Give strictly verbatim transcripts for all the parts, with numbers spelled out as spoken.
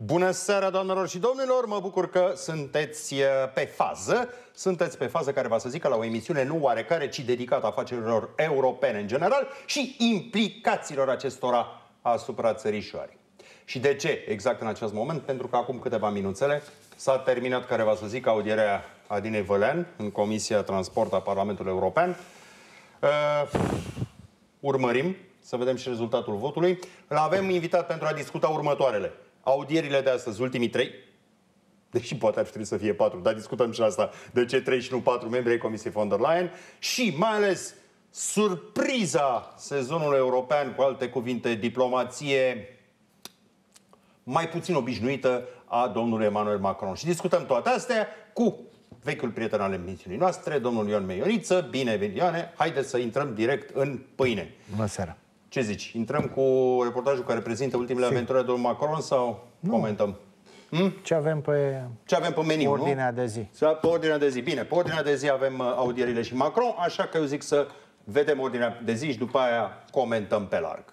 Bună seara, doamnelor și domnilor! Mă bucur că sunteți pe fază. Sunteți pe fază care va să zică la o emisiune nu oarecare, ci dedicată afacerilor europene în general și implicațiilor acestora asupra țărișoarei. Și de ce exact în acest moment? Pentru că acum câteva minuțele s-a terminat, care va să zică, audierea Adinei Vălean în Comisia Transport a Parlamentului European. Uh, urmărim să vedem și rezultatul votului. Îl avem invitat pentru a discuta următoarele. Audierile de astăzi, ultimii trei, deși poate ar trebui să fie patru, dar discutăm și asta, de ce trei și nu patru membri ai Comisiei von der Leyen, și mai ales surpriza sezonului european, cu alte cuvinte, diplomație mai puțin obișnuită a domnului Emmanuel Macron. Și discutăm toate astea cu vechiul prieten al emisiunii noastre, domnul Ion Meioniță. Bine venit, Ioane! Haideți să intrăm direct în pâine. Bună seara! Ce zici? Intrăm cu reportajul care prezintă ultimele si. aventuri ale domnului Macron sau nu. comentăm? Hm? Ce avem pe, Ce avem pe meniu, ordinea nu? de zi. Pe ordinea de zi. Bine, pe ordinea de zi avem audierile și Macron, așa că eu zic să vedem ordinea de zi și după aia comentăm pe larg.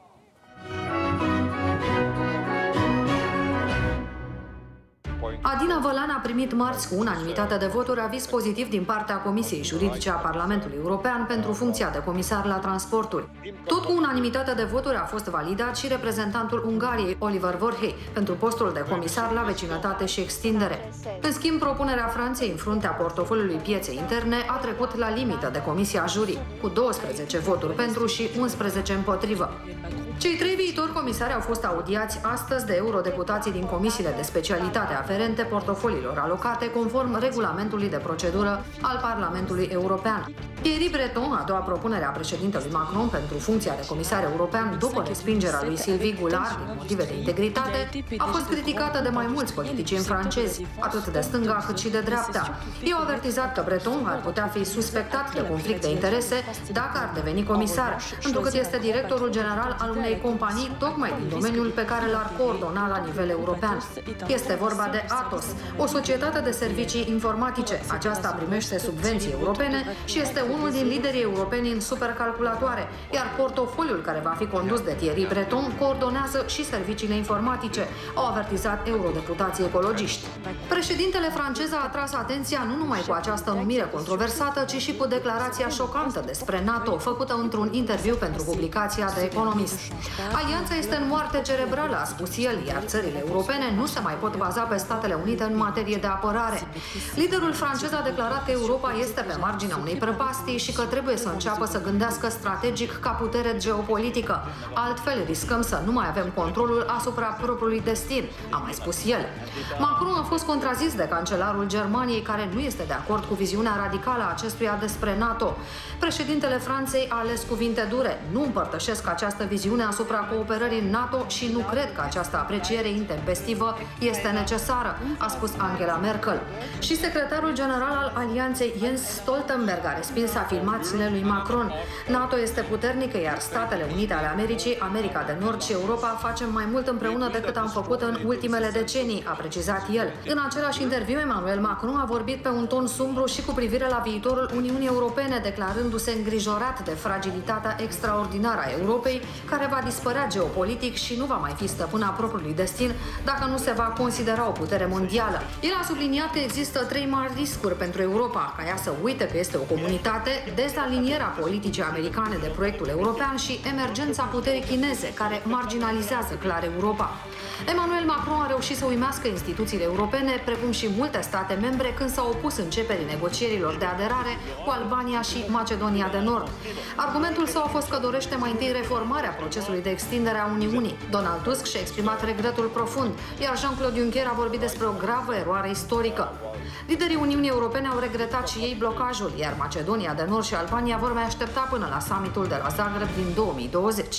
Adina Vălean a primit marți cu unanimitate de voturi aviz pozitiv din partea Comisiei Juridice a Parlamentului European pentru funcția de comisar la transporturi. Tot cu unanimitate de voturi a fost validat și reprezentantul Ungariei, Oliver Vorhei, pentru postul de comisar la vecinătate și extindere. În schimb, propunerea Franței în fruntea portofoliului pieței interne a trecut la limită de Comisia Jurii, cu douăsprezece voturi pentru și unsprezece împotrivă. Cei trei viitori comisari au fost audiați astăzi de eurodeputații din comisiile de specialitate aferente portofoliilor alocate conform regulamentului de procedură al Parlamentului European. Thierry Breton, a doua propunere a președintelui Macron pentru funcția de comisar european după respingerea lui Sylvie Goulard din motive de integritate, a fost criticată de mai mulți politicieni francezi, atât de stânga cât și de dreapta. Ei au avertizat că Breton ar putea fi suspectat de conflict de interese dacă ar deveni comisar, întrucât este directorul general al unei companii tocmai din domeniul pe care l-ar coordona la nivel european. Este vorba de Atos, o societate de servicii informatice. Aceasta primește subvenții europene și este unul din liderii europeni în supercalculatoare, iar portofoliul care va fi condus de Thierry Breton coordonează și serviciile informatice, au avertizat eurodeputații ecologiști. Președintele francez a atras atenția nu numai cu această numire controversată, ci și cu declarația șocantă despre NATO, făcută într-un interviu pentru publicația The Economist. Alianța este în moarte cerebrală, a spus el, iar țările europene nu se mai pot baza pe Statele Unite în materie de apărare. Liderul francez a declarat că Europa este pe marginea unei prăpastii și că trebuie să înceapă să gândească strategic ca putere geopolitică. Altfel riscăm să nu mai avem controlul asupra propriului destin, a mai spus el. Macron a fost contrazis de cancelarul Germaniei, care nu este de acord cu viziunea radicală a acestuia despre NATO. Președintele Franței a ales cuvinte dure. Nu împărtășesc această viziune asupra cooperării în NATO și nu cred că această apreciere intempestivă este necesară, a spus Angela Merkel. Și secretarul general al Alianței, Jens Stoltenberg, a respins afirmațiile lui Macron. NATO este puternică, iar Statele Unite ale Americii, America de Nord și Europa facem mai mult împreună decât am făcut în ultimele decenii, a precizat el. În același interviu, Emmanuel Macron a vorbit pe un ton sumbru și cu privire la viitorul Uniunii Europene, declarându-se îngrijorat de fragilitatea extraordinară a Europei, care va dispărea geopolitic și nu va mai fi stăpâna propriului destin dacă nu se va considera o putere mondială. El a subliniat că există trei mari riscuri pentru Europa: ca ea să uite că este o comunitate, dezalinierea politicii americane de proiectul european și emergența puterii chineze, care marginalizează clar Europa. Emmanuel Macron a reușit să uimească instituțiile europene, precum și multe state membre, când s-au opus începerii negocierilor de aderare cu Albania și Macedonia de Nord. Argumentul său a fost că dorește mai întâi reformarea procesului de extindere a Uniunii. Donald Tusk și-a exprimat regretul profund, iar Jean-Claude Juncker a vorbit despre o gravă eroare istorică. Liderii Uniunii Europene au regretat și ei blocajul, iar Macedonia de Nord și Albania vor mai aștepta până la summitul de la Zagreb din două mii douăzeci.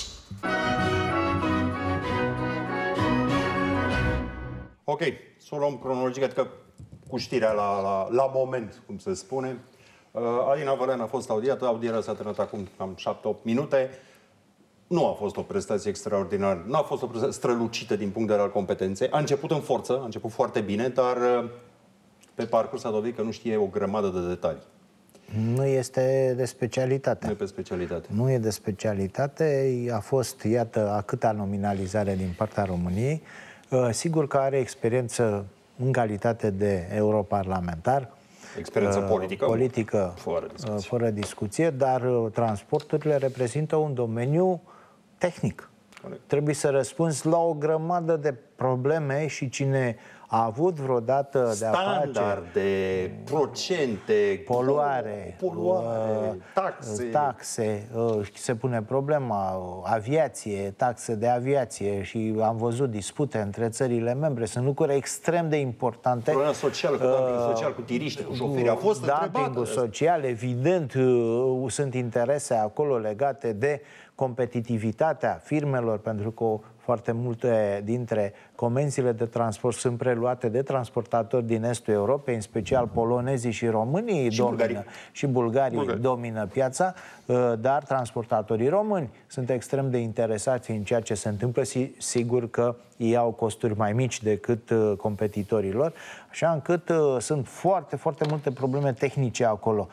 Ok, să o luăm cronologic, adică cu știrea la, la, la moment, cum se spune. Uh, Adina Vălean a fost audiată, audierea s-a terminat acum cam șapte opt minute. Nu a fost o prestație extraordinară, nu a fost o prestație strălucită din punct de vedere al competenței. A început în forță, a început foarte bine, dar uh, pe parcurs a dovedit că nu știe o grămadă de detalii. Nu este de specialitate. Nu e pe specialitate. Nu e de specialitate. A fost, iată, a câta nominalizare din partea României. Sigur că are experiență în calitate de europarlamentar. Experiență politică, politică fără discuție. fără discuție, dar transporturile reprezintă un domeniu tehnic. Corect. Trebuie să răspunzi la o grămadă de probleme și cine a avut vreodată standarde, de a face procente, poluare, poluare taxe. taxe, se pune problema aviație, taxe de aviație și am văzut dispute între țările membre, sunt lucruri extrem de importante. Problema socială, cu dumping social, cu tiriști, cu șoferi, a fost dumpingul social, evident, sunt interese acolo legate de competitivitatea firmelor, pentru că foarte multe dintre comenzile de transport sunt preluate de transportatori din estul Europei, în special polonezii și românii și domină, bulgarii, și bulgarii Bulgari. domină piața, dar transportatorii români sunt extrem de interesați în ceea ce se întâmplă, sigur că ei au costuri mai mici decât competitorii lor, așa încât sunt foarte, foarte multe probleme tehnice acolo.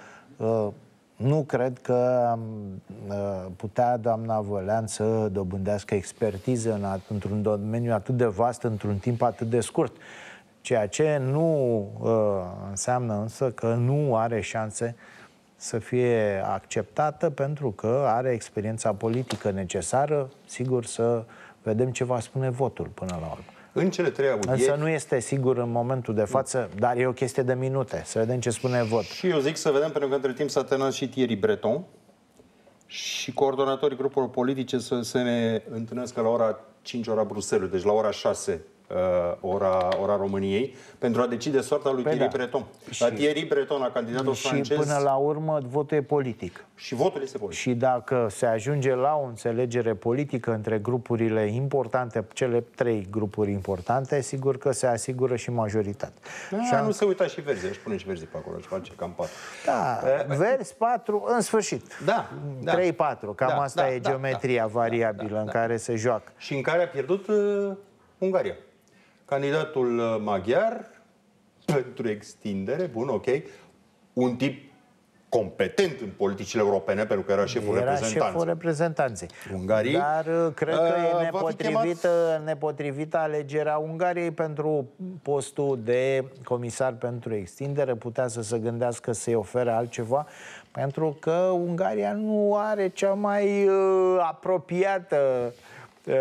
Nu cred că putea doamna Vălean să dobândească expertiză în, într-un domeniu atât de vast, într-un timp atât de scurt. Ceea ce nu uh, înseamnă însă că nu are șanse să fie acceptată, pentru că are experiența politică necesară, sigur, să vedem ce va spune votul până la urmă. În cele trei audieri... Însă nu este sigur în momentul de față, dar e o chestie de minute. Să vedem ce spune vot. Și eu zic să vedem, pentru că între timp s-a terminat și Thierry Breton și coordonatorii grupurilor politice să se ne întâlnească la ora cinci, ora Bruxelles, deci la ora șase, ora, ora României, pentru a decide soarta lui păi Thierry da. Breton. La și, Thierry Breton, la candidatul și francez... Și până la urmă votul e politic. Și votul este politic. Și dacă se ajunge la o înțelegere politică între grupurile importante, cele trei grupuri importante, sigur că se asigură și majoritate. Da, și am... Nu se uita și Verzi, aș pune și Verzi pe acolo, aș face cam patru. Da, uh, Verzi patru, în sfârșit. Da. trei patru, cam da, asta da, e da, geometria da, variabilă da, da, în da. care se joacă. Și în care a pierdut uh, Ungaria. Candidatul maghiar pentru extindere, bun, ok, un tip competent în politicile europene, pentru că era șeful era reprezentanței. șeful reprezentanței. Ungarii. Dar cred că uh, e nepotrivită, chemat... nepotrivită alegerea Ungariei pentru postul de comisar pentru extindere. Putea să se gândească să-i ofere altceva, pentru că Ungaria nu are cea mai uh, apropiată Uh,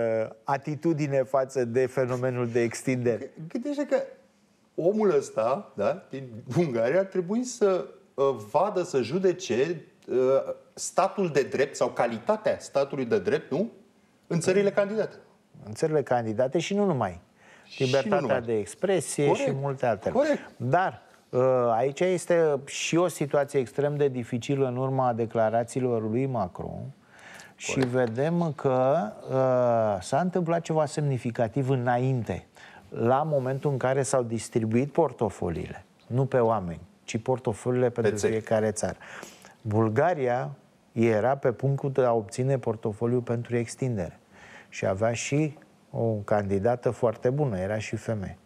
atitudine față de fenomenul de extindere. Gândește că omul ăsta, da, din Ungaria, ar trebui să uh, vadă, să judece uh, statul de drept sau calitatea statului de drept, nu? În țările candidate. În țările candidate și nu numai. Libertatea numai. de expresie Corect. și multe altele. Corect. Dar uh, aici este și o situație extrem de dificilă în urma declarațiilor lui Macron. Și Corect. vedem că uh, s-a întâmplat ceva semnificativ înainte, la momentul în care s-au distribuit portofoliile, nu pe oameni, ci portofoliile pentru pe fiecare țară. Bulgaria era pe punctul de a obține portofoliu pentru extindere și avea și o candidată foarte bună, era și femeie.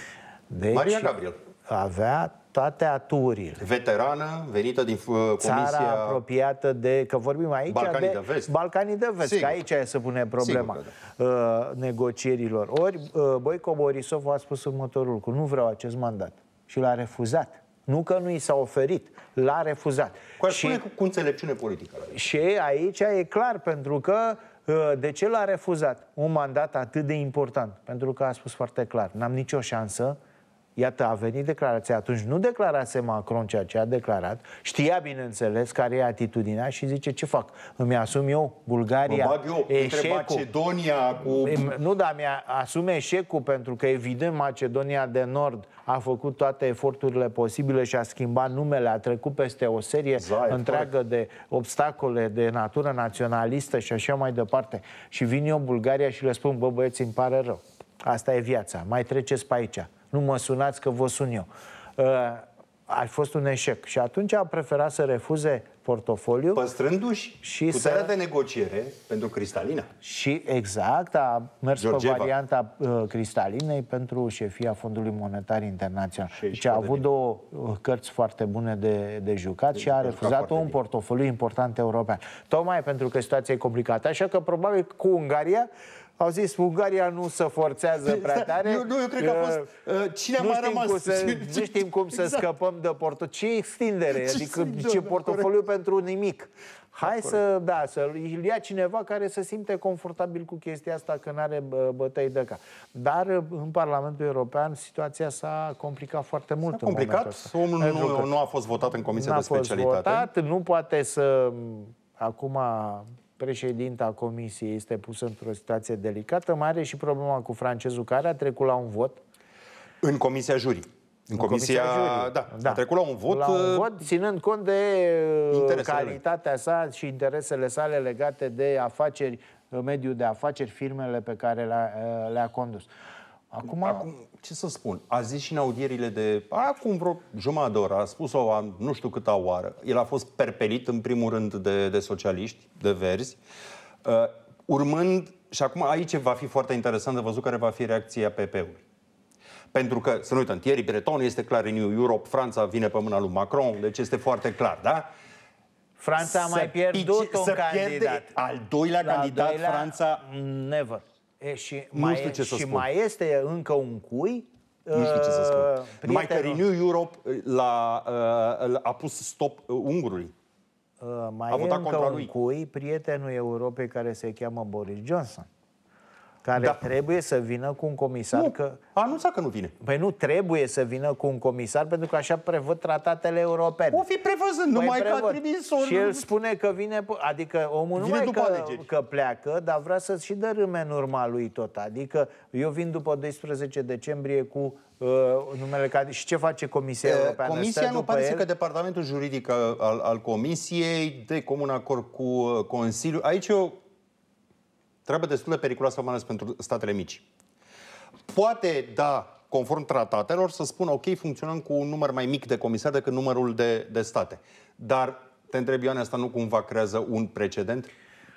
Deci, Maria Gabriel avea toate aturile. Veterană, venită din uh, Comisia... Țara apropiată de... Că vorbim aici Balcanii de... de Vest. Balcanii de Vest, că aici se pune problema da. uh, negocierilor. Ori uh, Boico Borisov a spus următorul lucru: nu vreau acest mandat. Și l-a refuzat. Nu că nu i s-a oferit, l-a refuzat. Cu, și, spune cu înțelepciune politică. Și aici e clar, pentru că uh, de ce l-a refuzat? Un mandat atât de important. Pentru că a spus foarte clar: n-am nicio șansă. Iată, a venit declarația. Atunci nu declarase Macron ceea ce a declarat. Știa, bineînțeles, care e atitudinea și zice: ce fac? Îmi asum eu Bulgaria, mă bag eu eșecul. Macedonia cu... Nu, dar mi-asum eșecul, pentru că, evident, Macedonia de Nord a făcut toate eforturile posibile și a schimbat numele, a trecut peste o serie Zai, întreagă fără. de obstacole de natură naționalistă și așa mai departe. Și vin eu Bulgaria și le spun: bă, băieți, îmi pare rău. Asta e viața. Mai treceți pe aici. Nu mă sunați că vă sun eu. Uh, a fost un eșec. Și atunci a preferat să refuze portofoliu. Păstrându-și și puterea să... de negociere pentru Cristalina. Și exact, a mers Georgieva. pe varianta uh, Cristalinei pentru șefia Fondului Monetar Internațional. Deci a avut două uh, cărți foarte bune de, de jucat de și a refuzat un bine. portofoliu important european. Tocmai pentru că situația e complicată. Așa că probabil cu Ungaria Au zis, Ungaria nu se forțează prea tare. Eu, nu, eu cred că a fost... Uh, cine a mai rămas? Cum să, nu știm cum exact. să scăpăm de portofoliu. Ce extindere? Ce adică ce portofoliu pentru nimic. Hai da, să, da, să-l ia cineva care să simte confortabil cu chestia asta, că n-are bătăi de cap. Dar în Parlamentul European situația s-a complicat foarte mult. S-a complicat, omul nu, nu a fost votat în Comisia de Specialitate. Votat, nu poate să... Acum președinta Comisiei este pusă într-o situație delicată. Mai are și problema cu francezul, care a trecut la un vot. În Comisia Jurii. În comisia, comisia da, da, a trecut la un vot, la un vot ținând cont de calitatea sa și interesele sale legate de afaceri, mediul de afaceri, firmele pe care le-a, le-a condus. Acum... Acum, ce să spun, a zis și în audierile de acum vreo jumătate de oră, a spus-o nu știu câta oară, el a fost perpelit în primul rând de, de socialiști, de verzi, uh, urmând, și acum aici va fi foarte interesant de văzut care va fi reacția P P-ului. Pentru că, să nu uităm, Thierry Breton este clar în New Europe, Franța vine pe mâna lui Macron, deci este foarte clar, da? Franța a mai pierdut un candidat. Al doilea la candidat, doilea, Franța... Never. E, și mai, știu ce să și spun. Mai este încă un cui. Nu știu ce să spun. Numai că Renew Europe l-a, a pus stop ungurului. Uh, mai a e încă un lui. cui, prietenul Europei care se cheamă Boris Johnson, care da. trebuie să vină cu un comisar. Nu, că... a anunțat că nu vine. Păi nu trebuie să vină cu un comisar, pentru că așa prevăd tratatele europene. O fi prevăzând, păi numai că a trimis o... Și el spune că vine, adică omul nu numai că, că pleacă, dar vrea să și dărâme în urma lui tot. Adică eu vin după doisprezece decembrie cu uh, numele ca... Și ce face Comisia uh, Europeană? Comisia nu pare el... că departamentul juridic al, al, al Comisiei, de comun acord cu Consiliul, aici eu treabă destul de periculoasă, mai ales pentru statele mici. Poate, da, conform tratatelor, să spună, ok, funcționăm cu un număr mai mic de comisari decât numărul de, de state. Dar, te întreb, Ioane, asta nu cumva creează un precedent?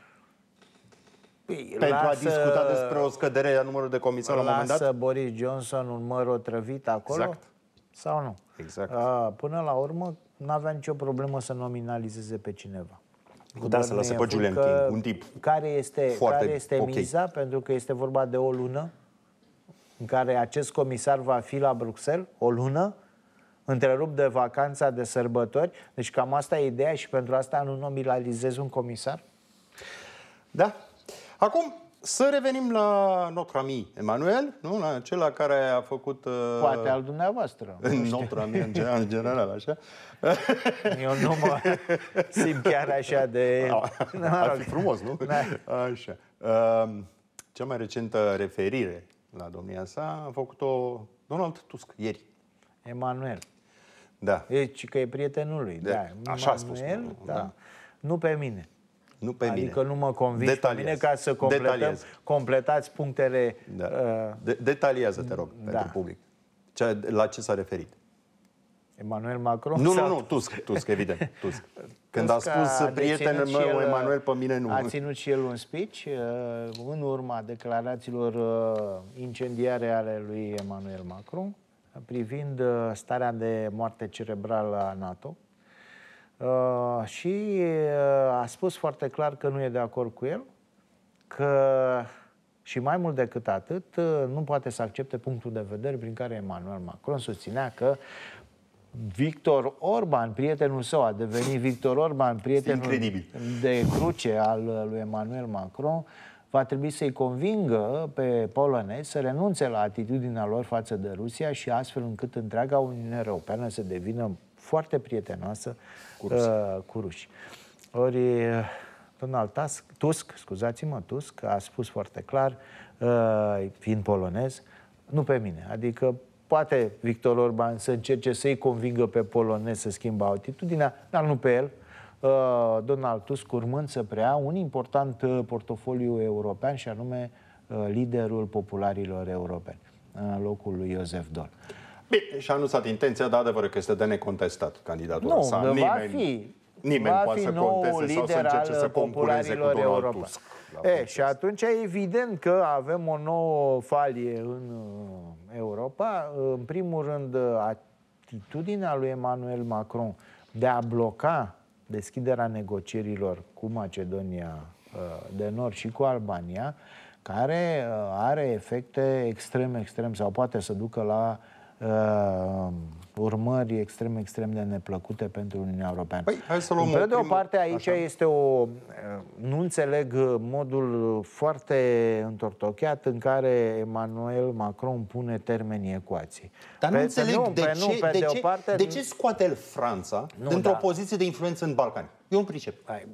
Păi, pentru lasă, a discuta despre o scădere a numărului de comisari la un moment dat? Lasă Boris Johnson un măr otrăvit acolo? Exact. Sau nu? Exact. A, până la urmă, n-avea nicio problemă să nominalizeze pe cineva. Da, să lăse pe Julian King, un tip care este, foarte care este okay. miza, pentru că este vorba de o lună în care acest comisar va fi la Bruxelles, o lună, întrerupt de vacanța de sărbători. Deci cam asta e ideea și pentru asta nu nominalizezi un comisar? Da. Acum, să revenim la notre ami Emmanuel, nu? La acela care a făcut... Uh... Poate al dumneavoastră. Notre ami în general, în general, așa. Eu nu mă simt chiar așa de... Ar fi frumos, nu? Da. Așa. Uh, cea mai recentă referire la domnia sa a făcut-o Donald Tusk ieri. Emmanuel. Da. Deci că e prietenul lui. De, da. Așa a spus. Da. Da. Nu pe mine. Nu pe adică mine. nu mă convingi Detaliez. pe mine ca să completăm, completați punctele... Da. Uh, De, detaliază, te rog, da. pentru public. Ce, la ce s-a referit? Emmanuel Macron? Nu, nu, nu, Tusk, Tusk, evident, Tusk. Când Tusk a spus prietenul meu, el, Emmanuel, pe mine nu. A ținut și el un speech uh, în urma declarațiilor uh, incendiare ale lui Emmanuel Macron privind uh, starea de moarte cerebrală a NATO. Uh, și uh, a spus foarte clar că nu e de acord cu el, că și mai mult decât atât uh, nu poate să accepte punctul de vedere prin care Emmanuel Macron susținea că Victor Orban, prietenul său, a devenit Victor Orban, prietenul de cruce al lui Emmanuel Macron, va trebui să-i convingă pe polonezi să renunțe la atitudinea lor față de Rusia și astfel încât întreaga Uniune Europeană să devină foarte prietenoasă cu rușii. Uh, cu rușii. Ori Donald Tusk, Tusk, scuzați-mă, Tusk a spus foarte clar, uh, fiind polonez, nu pe mine. Adică poate Victor Orban să încerce să-i convingă pe polonezi să schimbă atitudinea, dar nu pe el. Uh, Donald Tusk urmând să preia un important uh, portofoliu european și anume uh, liderul popularilor europeni, în locul lui Joseph Daul. Bine, și-a anunțat intenția, dar adevărul că este de necontestat candidatura nu, sa. Nu, nimeni, va fi. Nimeni va poate fi să conteste sau să încerce să concureze cu Donald Tusk. E, și atunci e evident că avem o nouă falie în Europa. În primul rând, atitudinea lui Emmanuel Macron de a bloca deschiderea negocierilor cu Macedonia de Nord și cu Albania, care are efecte extrem, extrem, sau poate să ducă la uh, urmări extrem, extrem de neplăcute pentru Uniunea Europeană. Păi, hai să luăm Pe de o primul... parte, aici Așa. este o... Nu înțeleg modul foarte întortocheat în care Emmanuel Macron pune termenii ecuației. Dar nu pe, înțeleg nu, de, pe, ce, nu, pe de, de, ce, o parte, de ce scoate el Franța dintr-o da. poziție de influență în Balcani. Eu nu pricep.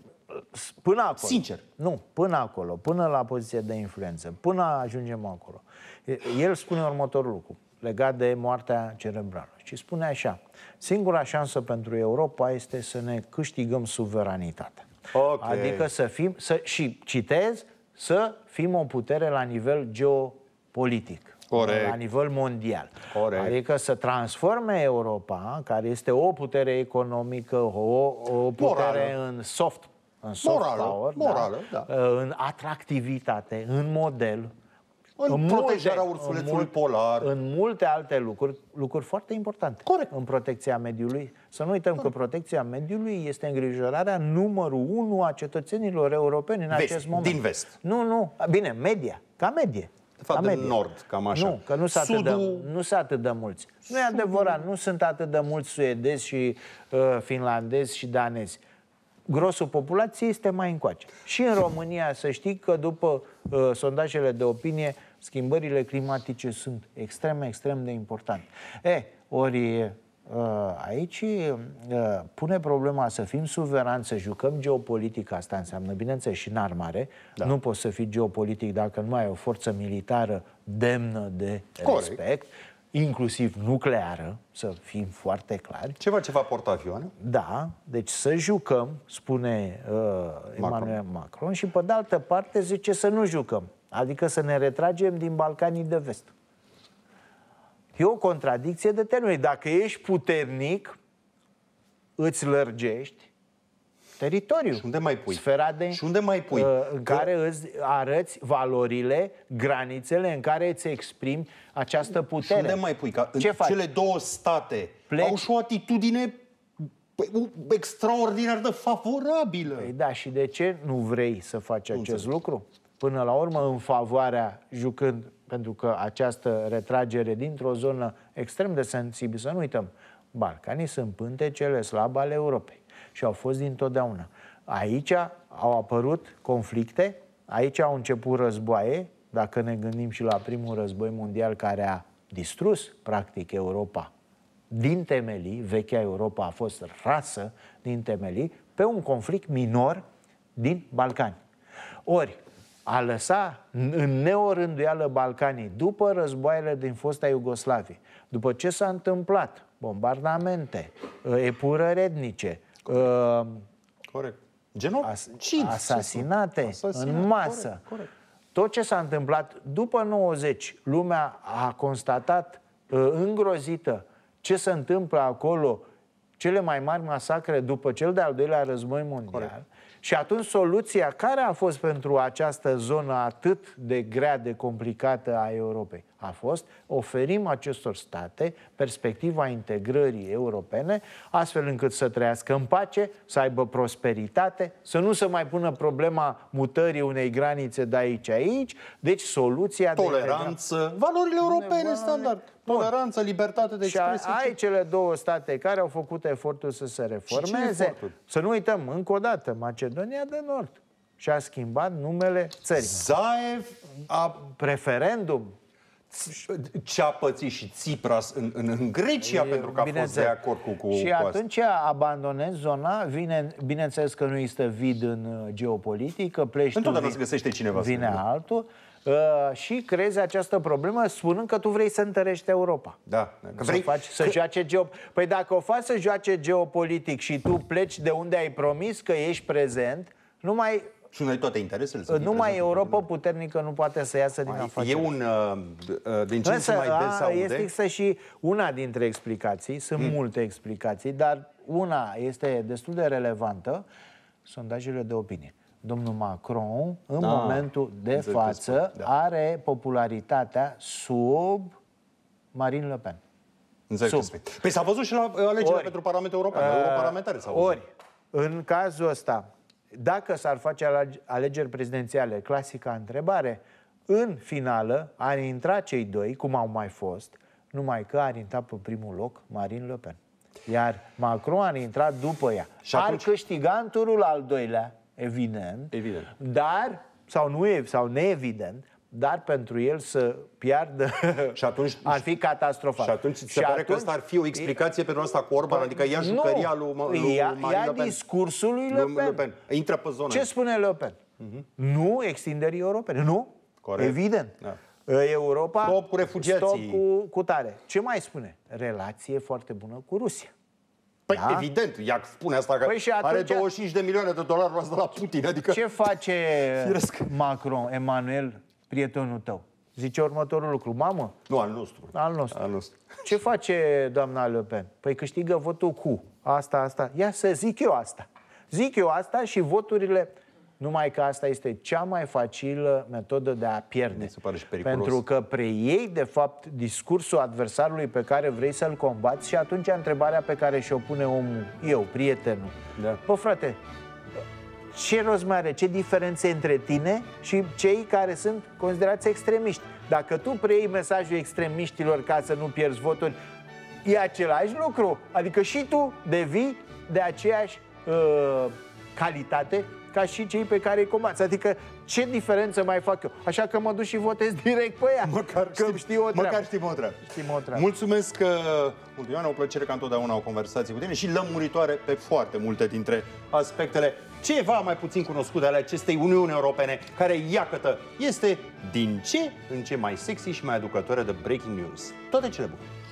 Până acolo. Sincer. Nu, până acolo, până la poziție de influență, până ajungem acolo. El spune următorul lucru legat de moartea cerebrală. Și spune așa: singura șansă pentru Europa este să ne câștigăm suveranitatea. Okay. Adică să fim, să, și citez, să fim o putere la nivel geopolitic. Corect. La nivel mondial. Corect. Adică să transforme Europa, care este o putere economică, o, o putere morală. în soft, în soft morală, power, morală, da, da, în atractivitate, în model, în, în protejarea multe, ursulețului în polar, în multe alte lucruri, lucruri foarte importante. Corect. În protecția mediului. Să nu uităm Corect. că protecția mediului este îngrijorarea numărul unu a cetățenilor europeni în vest, acest moment. Din vest. Nu, nu, bine, media, ca medie. De fapt, din nord, cam așa. Nu, că nu sunt Sudul... atât, nu sunt atât de mulți. Nu e adevărat, nu sunt atât de mulți suedezi și uh, finlandezi și danezi. Grosul populației este mai încoace. Și în România, să știi că după uh, sondajele de opinie, schimbările climatice sunt extrem, extrem de importante. E, ori uh, aici uh, pune problema să fim suverani, să jucăm geopolitic. Asta înseamnă, bineînțeles, și înarmare. Da. Nu poți să fii geopolitic dacă nu ai o forță militară demnă de Corect. respect, inclusiv nucleară, să fim foarte clari. Ceva ce va porta avioane? Da, deci să jucăm, spune uh, Emmanuel Macron. Macron, și pe de altă parte zice să nu jucăm, adică să ne retragem din Balcanii de Vest. E o contradicție de termeni. Dacă ești puternic, îți lărgești teritoriul. Și unde mai pui? Sfera de, și unde mai pui? Uh, în că... care îți arăți valorile, granițele în care îți exprimi această putere. Și unde mai pui? Ca Ce faci? Cele două state Pleci... au și o atitudine extraordinar de favorabilă. Păi da, și de ce nu vrei să faci nu acest înțeleg. lucru? Până la urmă, în favoarea, jucând, pentru că această retragere dintr-o zonă extrem de sensibilă, să nu uităm, Balcanii sunt pântecele slabe ale Europei. Și au fost dintotdeauna. Aici au apărut conflicte, aici au început războaie, dacă ne gândim și la primul război mondial care a distrus, practic, Europa din temelii, vechea Europa a fost rasă din temelii, pe un conflict minor din Balcani. Ori, a lăsa în neorânduială Balcanii, după războaiele din fosta Iugoslavie, după ce s-a întâmplat, bombardamente, epurări etnice, Uh, corect. Genocid, as, asasinate asasinat, în masă. Corect, corect. Tot ce s-a întâmplat după nouăzeci, lumea a constatat uh, îngrozită ce se întâmplă acolo, cele mai mari masacre după cel de-al doilea război mondial. Corect. Și atunci soluția care a fost pentru această zonă atât de grea, de complicată a Europei? A fost oferim acestor state perspectiva integrării europene, astfel încât să trăiască în pace, să aibă prosperitate, să nu se mai pună problema mutării unei granițe de aici aici. Deci soluția toleranță, de valorile europene standard. Toleranță, libertate de expresie. Și ai cele două state care au făcut efortul să se reformeze. Să nu uităm, încă o dată, Macedonia de Nord și-a schimbat numele țării. Zaev a... Preferendum. Ce a pățit și Tsipras în, în, în Grecia e, pentru că a fost de acord cu, cu Și cu atunci abandonezi zona, vine, bineînțeles că nu există vid în geopolitică, pleci întotdeauna se găsește cineva. Vine altul uh, și creezi această problemă spunând că tu vrei să întărești Europa. Da. Că vrei să, faci, să că... joace geo... Păi dacă o faci să joace geopolitic și tu pleci de unde ai promis că ești prezent, nu mai... Și noi toate interesele. Numai Europa puternică nu poate să iasă din afacere. E un... Uh, din ce în ce mai des aude... Este există și una dintre explicații, sunt hmm. multe explicații, dar una este destul de relevantă, sondajele de opinie. Domnul Macron, în da. momentul de Înțeleg față, da. are popularitatea sub Marine Le Pen. Sub. Păi s-a văzut și la alegerile pentru Parlamentul European, uh, europarlamentare s-a văzut. Ori, în cazul ăsta, dacă s-ar face alegeri prezidențiale, clasica întrebare, În finală ar intra cei doi, cum au mai fost, numai că ar intra pe primul loc Marine Le Pen. Iar Macron ar intra după ea. Și atunci... Ar câștiga în turul al doilea, evident, evident. dar, sau, nu e, sau neevident, dar pentru el să piardă și atunci, ar fi catastrofal. Și atunci se și pare atunci, că asta ar fi o explicație e, pentru asta cu Orban, adică ia jucăria lui, lui ia, Marine ia Le Pen. discursul lui Le Pen. Le Pen. Intră pe zonă. Ce spune Le Pen? Uh-huh. Nu extinderii europene, nu? Corect. Evident. Da. Europa, stop cu refugiații. Stop cu, cu tare. Ce mai spune? Relație foarte bună cu Rusia. Păi da? Evident, ea spune asta că păi are douăzeci și cinci de milioane de dolari asta la Putin, adică... Ce face Firesc. Macron, Emmanuel, prietenul tău? Zice următorul lucru, mamă? Nu, al nostru. Al nostru. Al nostru. Ce face doamna Le Pen? Păi câștigă votul cu asta, asta. Ia să zic eu asta. Zic eu asta și voturile... Numai că asta este cea mai facilă metodă de a pierde. Se pare și periculos. Pentru că preiei, de fapt, discursul adversarului pe care vrei să-l combați și atunci întrebarea pe care și-o pune omul, eu, prietenul. Da. Bă, frate, ce rost mai are, ce diferențe între tine și cei care sunt considerați extremiști? Dacă tu preiei mesajul extremiștilor ca să nu pierzi voturi, e același lucru. Adică și tu devii de aceeași uh, calitate ca și cei pe care îi combați. Adică ce diferență mai fac eu? Așa că mă duc și votez direct pe ea. Măcar că știm, știu o treabă. Măcar știm o treabă. Știm o treabă. Mulțumesc, uh, Ioana, o plăcere ca întotdeauna o conversație cu tine și lămuritoare pe foarte multe dintre aspectele ceva mai puțin cunoscute ale acestei Uniuni Europene, care, iată, este din ce în ce mai sexy și mai aducătoare de breaking news. Toate cele bune!